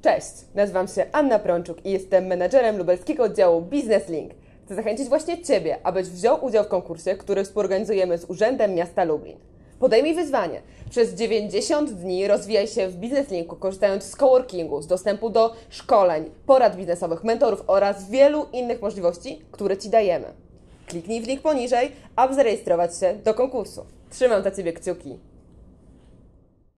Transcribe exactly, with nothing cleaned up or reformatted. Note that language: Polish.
Cześć, nazywam się Anna Prączuk i jestem menadżerem lubelskiego oddziału Business Link. Chcę zachęcić właśnie Ciebie, abyś wziął udział w konkursie, który współorganizujemy z Urzędem Miasta Lublin. Podejmij wyzwanie. Przez dziewięćdziesiąt dni rozwijaj się w Business Linku, korzystając z coworkingu, z dostępu do szkoleń, porad biznesowych, mentorów oraz wielu innych możliwości, które Ci dajemy. Kliknij w link poniżej, aby zarejestrować się do konkursu. Trzymam za Ciebie kciuki.